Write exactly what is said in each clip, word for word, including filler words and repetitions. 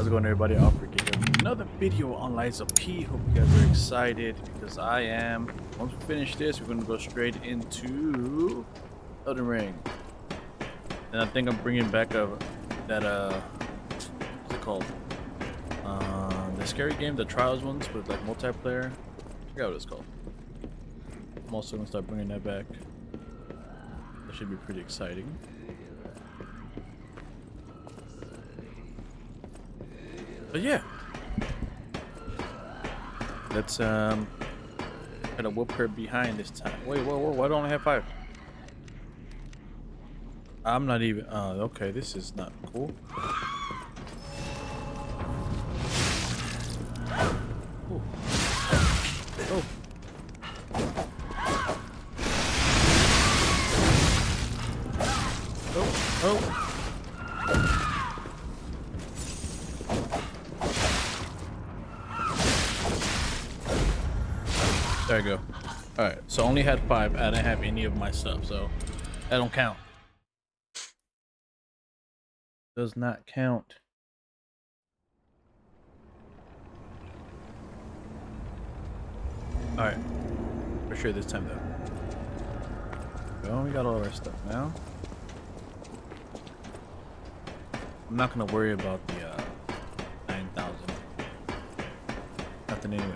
it going, everybody? AlphaRique. Another video on Lies of P. Hope you guys are excited because I am. Once we finish this, we're going to go straight into Elden Ring. And I think I'm bringing back a that uh, what's it called? Uh, the scary game, the Trials ones with like multiplayer. I forgot what it's called. I'm also gonna start bringing that back. That should be pretty exciting. But yeah, let's um try to whoop her behind this time. Wait, whoa, whoa! Why don't I have five? I'm not even. Uh, okay, this is not cool. Ooh. Oh. Oh. Oh. There you go. All right, so I only had five. I didn't have any of my stuff, so that don't count. Does not count. All right, for sure this time though. Well, we got all of our stuff now. I'm not gonna worry about the uh, nine thousand. Nothing anyway.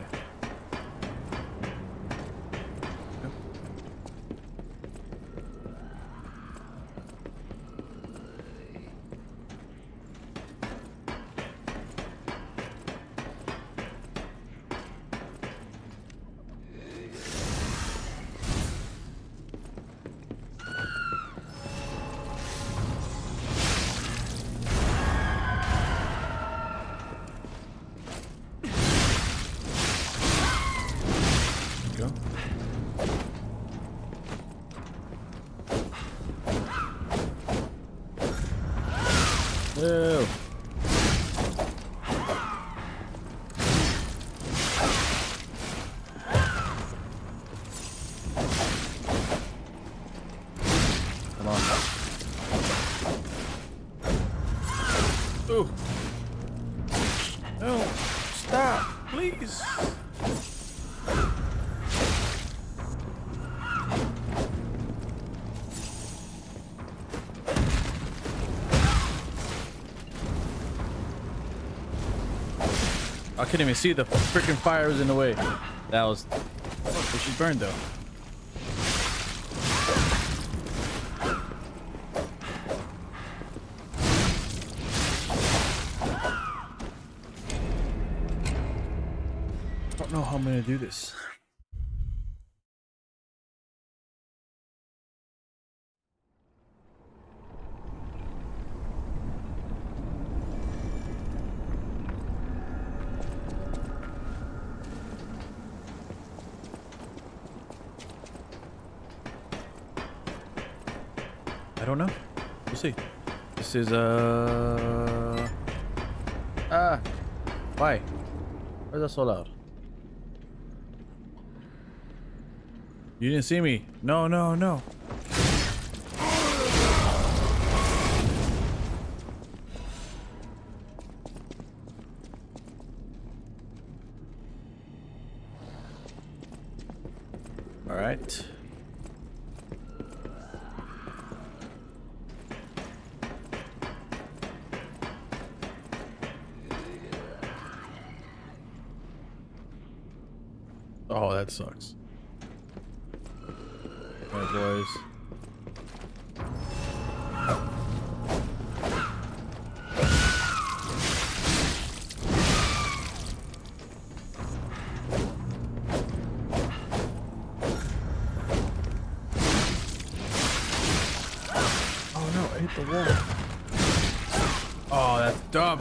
Ew. Come on. Ooh. No, stop, please. I couldn't even see the freaking fire was in the way. That was. Oh, she burned though. I don't know how I'm gonna do this. I don't know. We'll see. This is uh ah why? Why is that so loud? You didn't see me. No, no, no. All right. Oh, that sucks. All right, boys. Oh no, I hit the wall. Oh, that's dumb.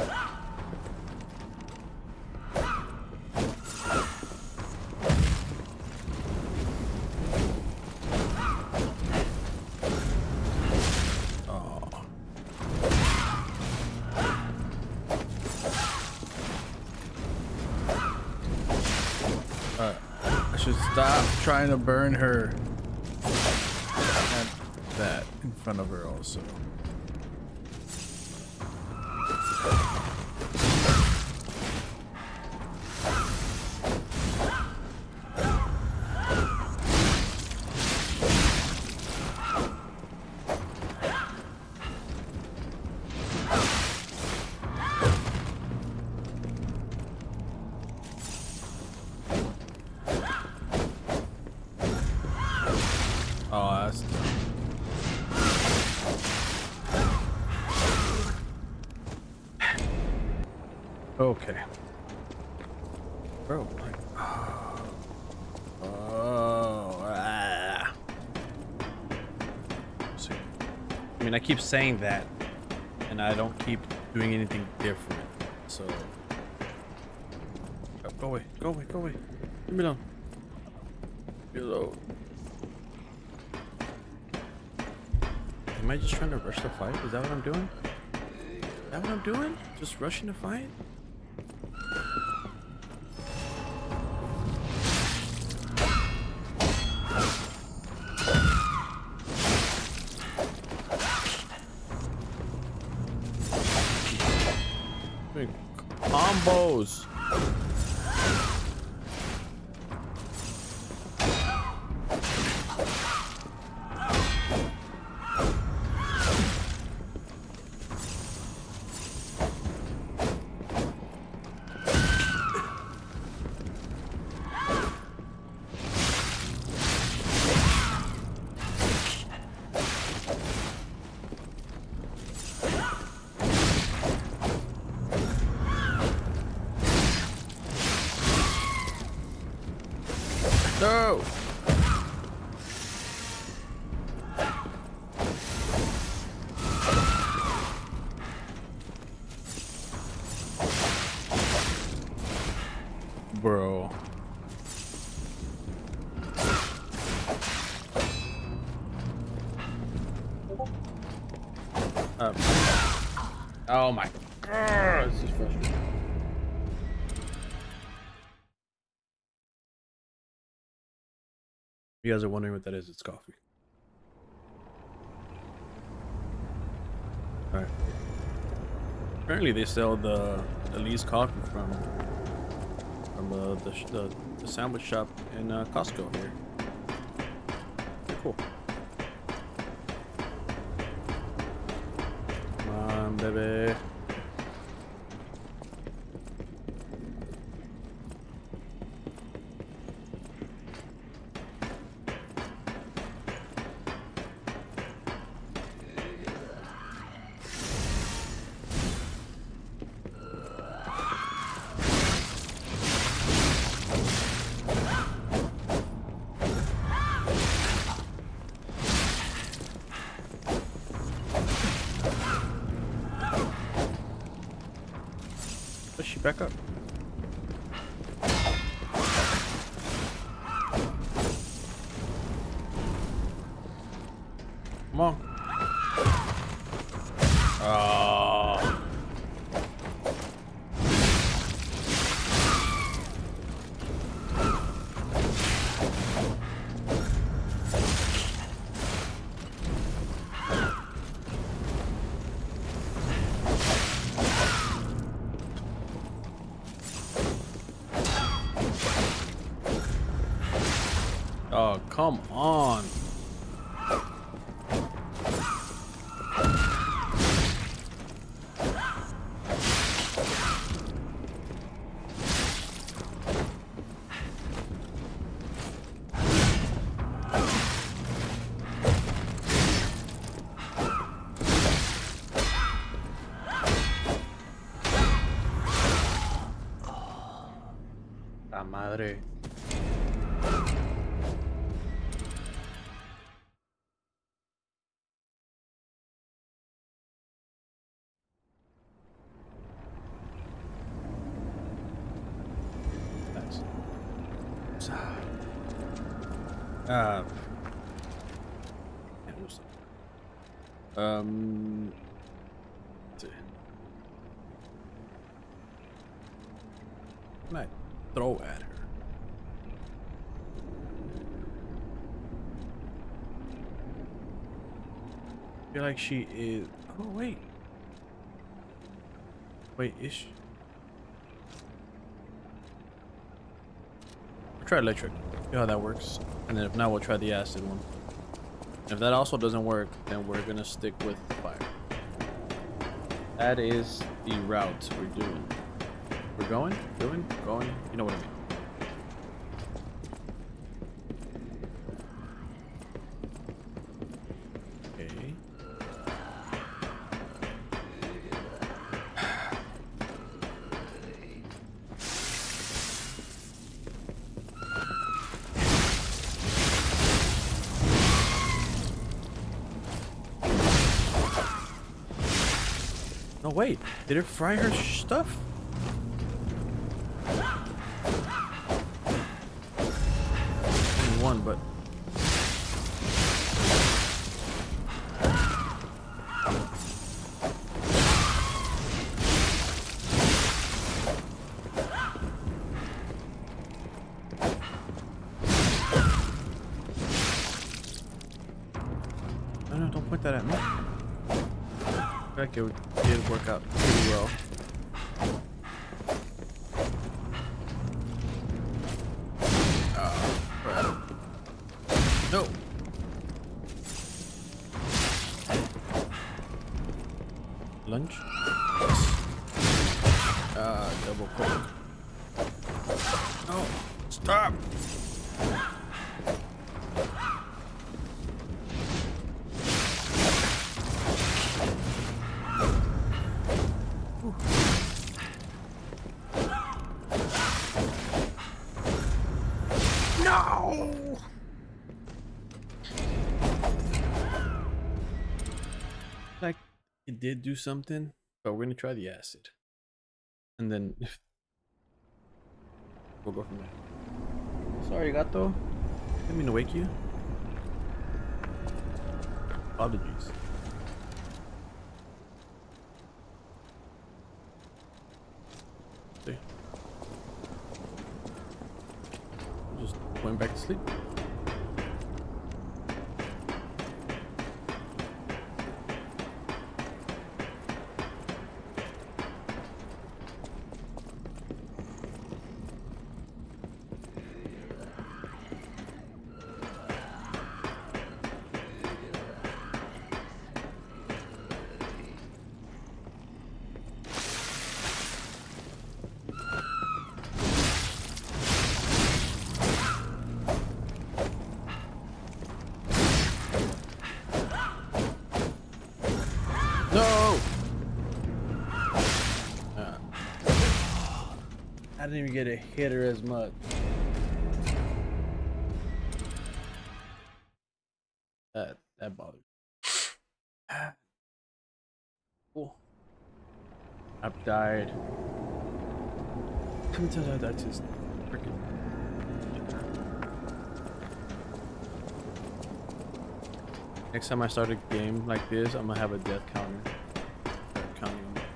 Should stop trying to burn her. And that in front of her also. Okay. Bro, like, oh, oh ah. See. I mean, I keep saying that, and I don't keep doing anything different. So, oh, go away, go away, go away. Leave me alone. Leave me alone. Am I just trying to rush the fight? Is that what I'm doing? Is that what I'm doing? Just rushing the fight? Combos. No. Bro. Um. Oh my God, this is frustrating. You guys are wondering what that is, it's coffee. Alright. Apparently they sell the, the Lee's coffee from from uh, the, the the sandwich shop in uh, Costco here. Pretty cool. Come on, baby. Push she back up. Come on. Oh. Oh, come on. La madre. Uh, um, can I throw at her? I feel like she is. Oh wait, wait, is she? I'll try electric. See how that works, and then if not, we'll try the acid one. If that also doesn't work, then we're gonna stick with fire. That is the route we're doing. We're going, doing, going. You know what I mean. Okay. Oh wait, did it fry her stuff? Only one, but no, no, don't point that at me. I feel like it did work out pretty well. Oh, crap. No. Lunch. Ah, uh, double cooked. No, stop. No! Like, it did do something, but we're gonna try the acid. And then we'll go from there. Sorry, gato. Didn't mean to wake you. Apologies. See? Just went back to sleep. No! Uh, I didn't even get a hit her as much. That that bothered me. Cool. I've died. How many times have I died to this freaking? Next time I start a game like this, I'm gonna have a death counter. Start counting them.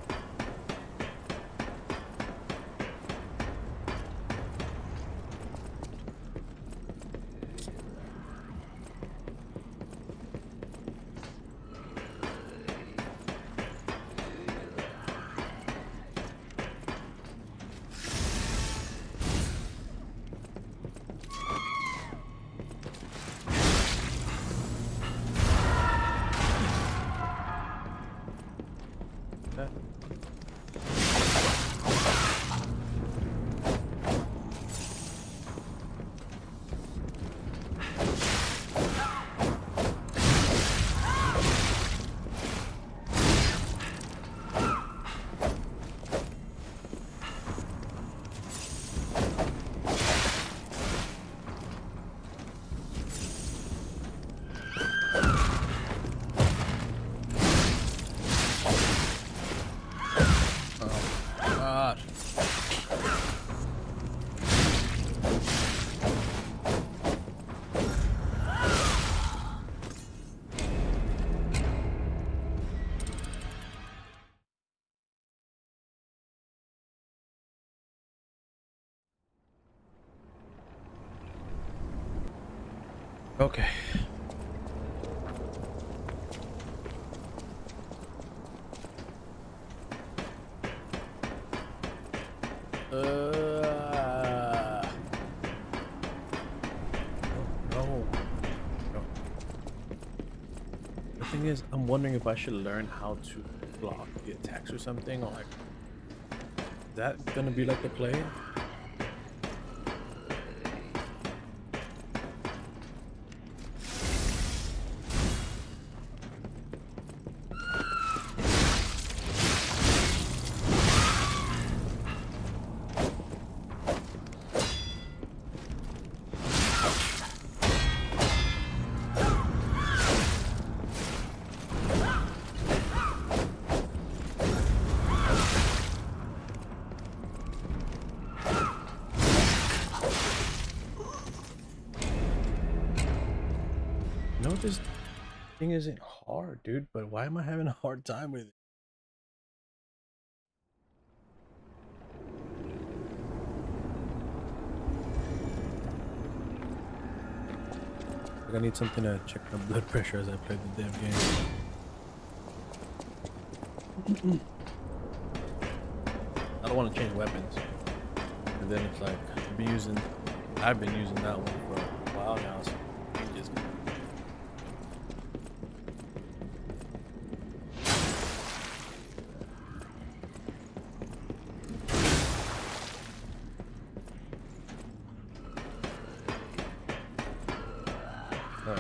That. Okay. Uh. No. No. The thing is, I'm wondering if I should learn how to block the attacks or something, or like, is that gonna be like the play? know this thing isn't hard, dude, but why am I having a hard time with it? Like I need something to check my blood pressure as I play the damn game. I don't want to change weapons. And then it's like, I've been using, I've been using that one for a while now, so it just... Alright.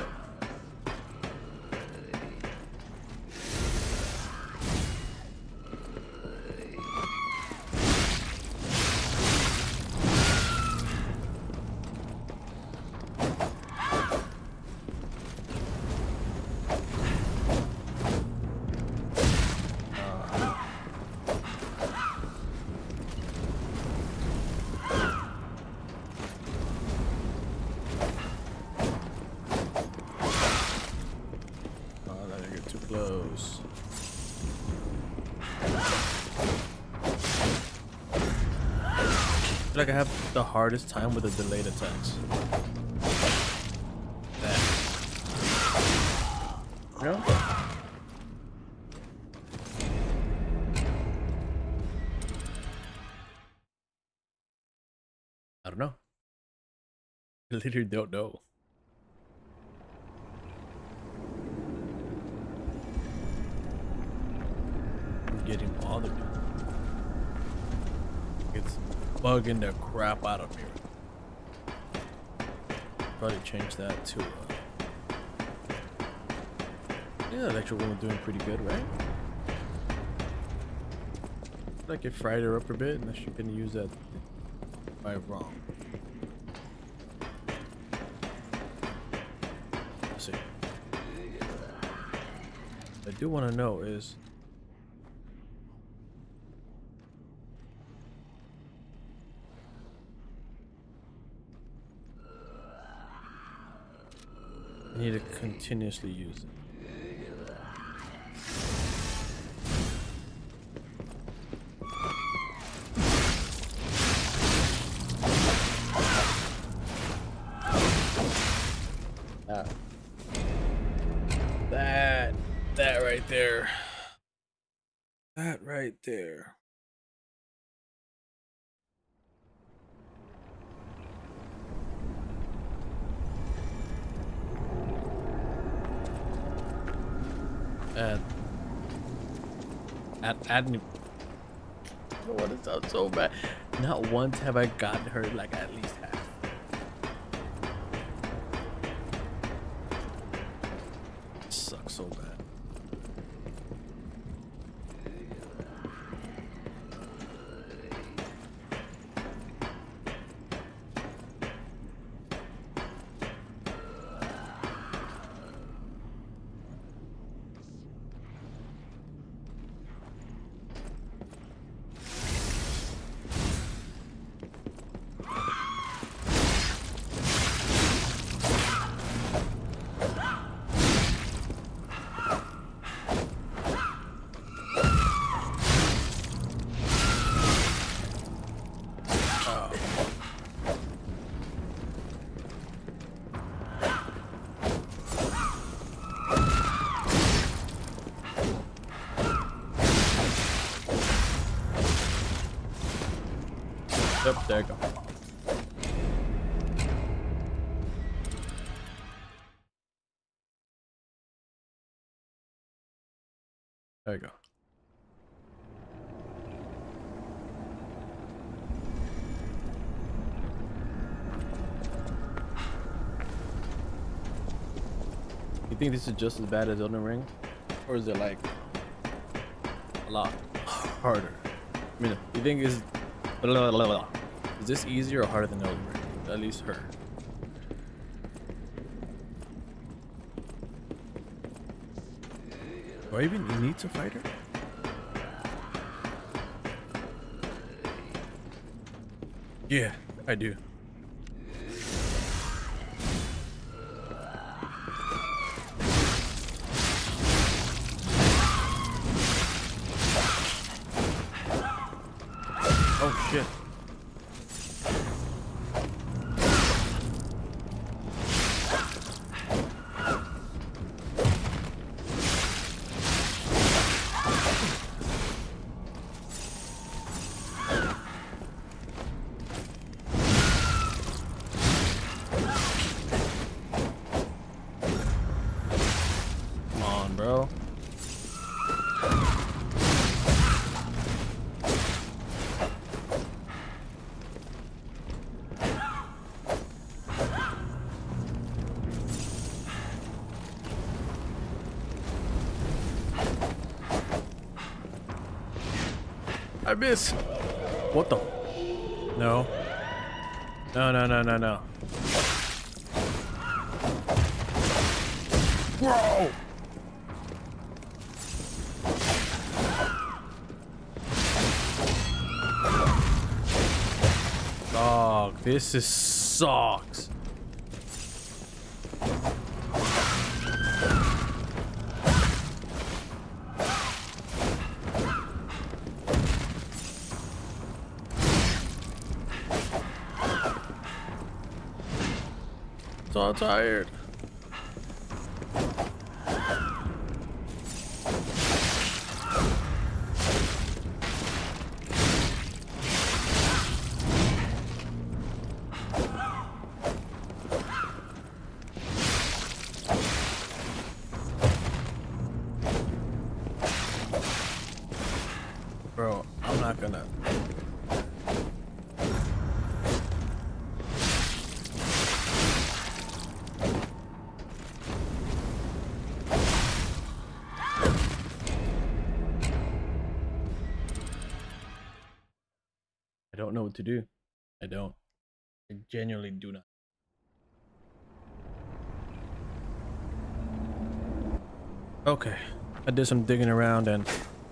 Close. I feel like I have the hardest time with the delayed attacks. That. You know? I don't know. I literally don't know. Getting bothered. It's bugging the crap out of me. Probably change that to uh yeah, electrical one doing pretty good, right? Like it fried her up a bit unless you're gonna use that if I'm wrong. Let's see. What I do want to know is I need to continuously use it. That. That. That right there. That right there. Add, add, add new. I don't want to sound so bad. Not once have I gotten hurt like at least half. It sucks so bad. Yep, there you go. There you go. You think this is just as bad as Elden Ring? Or is it like a lot harder? I mean, you think is blah, blah, blah. Is this easier or harder than Elden Ring? At least her. Do I even need to fight her? Yeah, I do. Oh shit. Come on, bro. I missed. What the? No. No, no, no, no, no. Whoa! Dog, this is sucks. So tired. Bro, I'm not gonna. I don't know what to do. I don't. I genuinely do not. Okay. I did some digging around and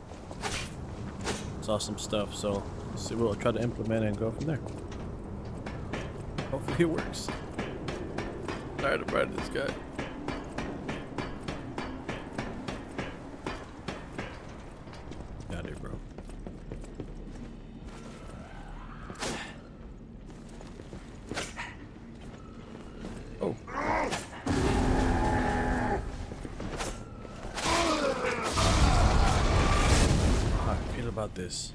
saw some stuff, so let's see, we'll try to implement it and go from there. Hopefully it works. Tired of riding this guy. Got it, bro. Oh. How I feel about this.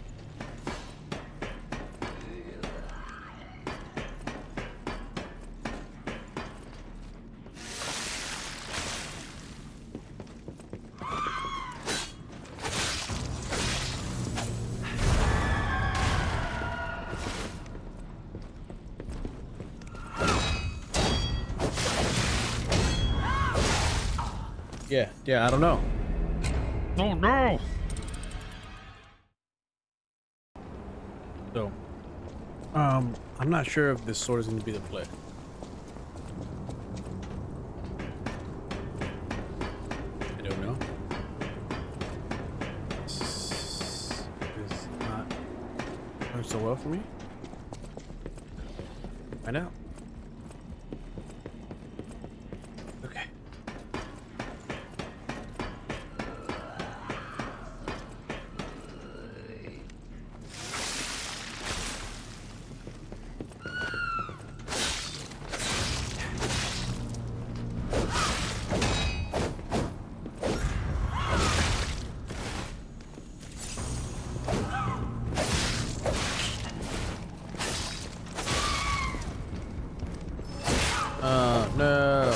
Yeah, yeah, I don't know. Oh no! So, um, I'm not sure if this sword is going to be the play. I don't know. This is not going so well for me. Find out. Okay. Uh, no.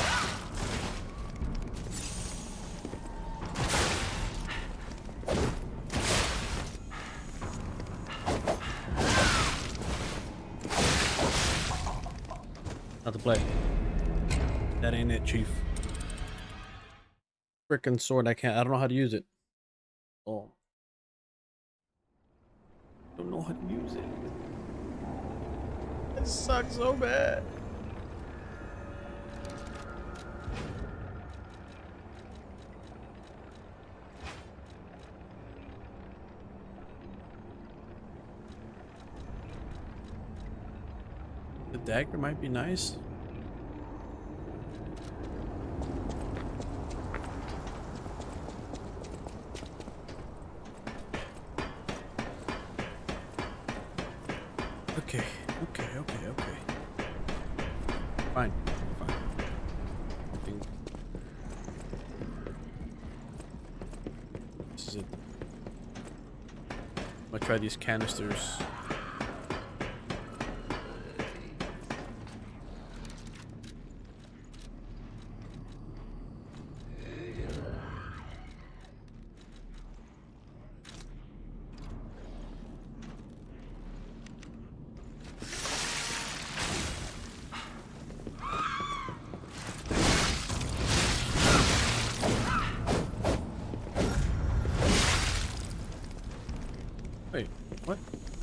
Not to play. That ain't it, Chief. Frickin' sword, I can't, I don't know how to use it. Oh. I don't know how to use it. It sucks so bad. The dagger might be nice. Okay, okay, okay, okay. Fine, fine. I think this is it. I'm gonna try these canisters. Wait, what?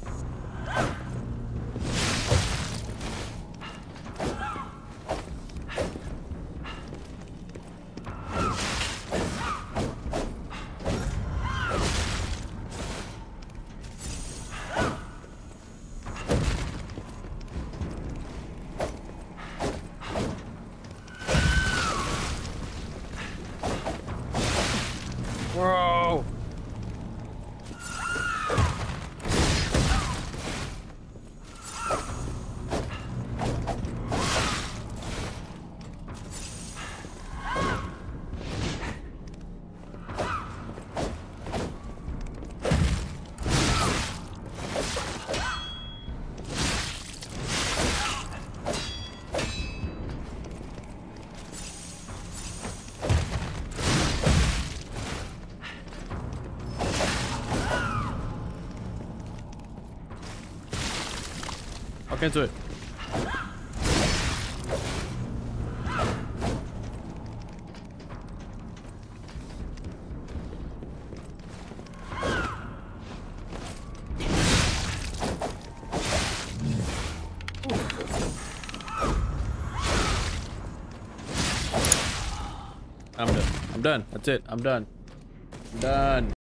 Whoa! Walk into it. I'm done. I'm done. That's it. I'm done. I'm done.